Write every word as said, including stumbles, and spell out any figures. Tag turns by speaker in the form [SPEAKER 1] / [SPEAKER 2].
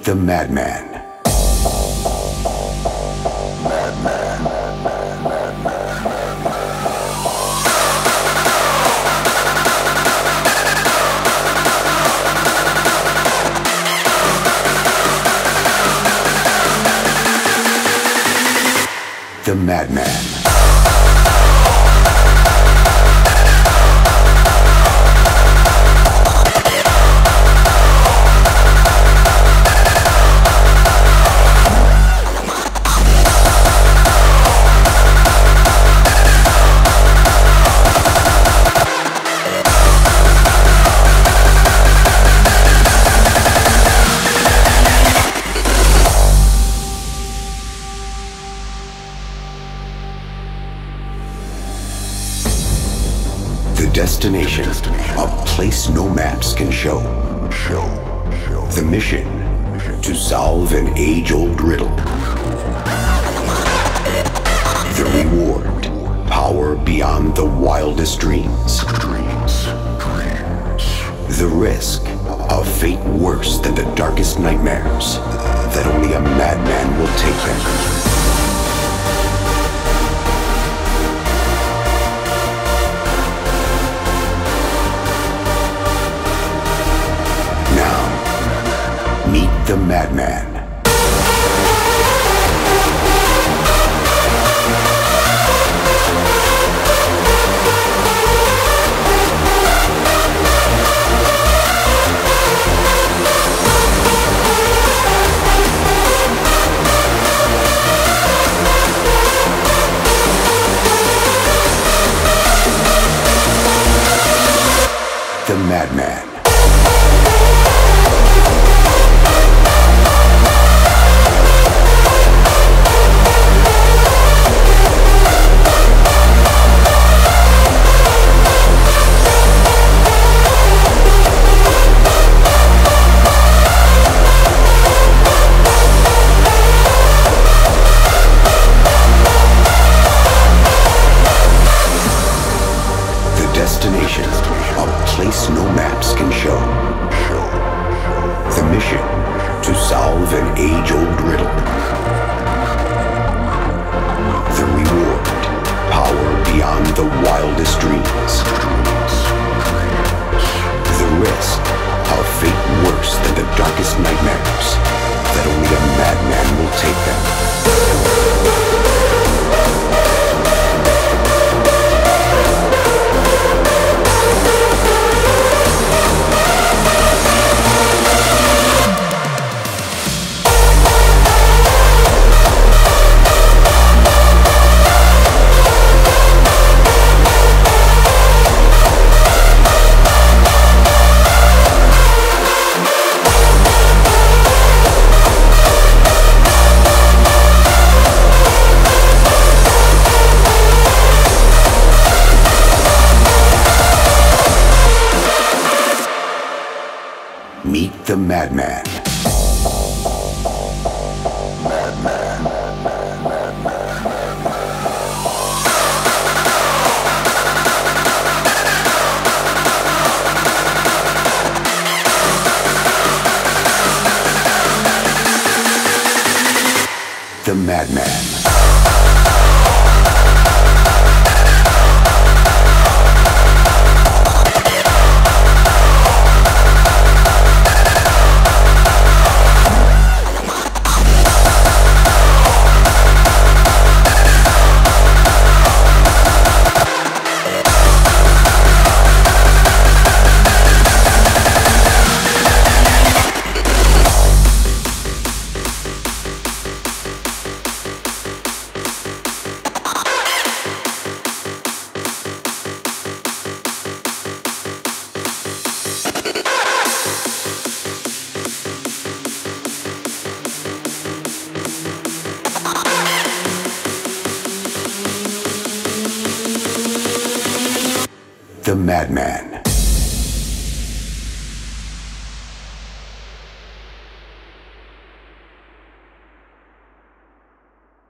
[SPEAKER 1] the Madman. The Madman. The destination, a place no maps can show. The mission, to solve an age-old riddle. The reward, power beyond the wildest dreams. The risk, a fate worse than the darkest nightmares, that only a madman will take them. Meet the Madman. The Madman. Destination, a place no maps can show. The mission, to solve an age-old riddle. The reward, power beyond the wildest dreams. The risk, a fate worse than the darkest nightmares, that only a madman will take them. Meet the Madman. Madman. The Madman. The Madman.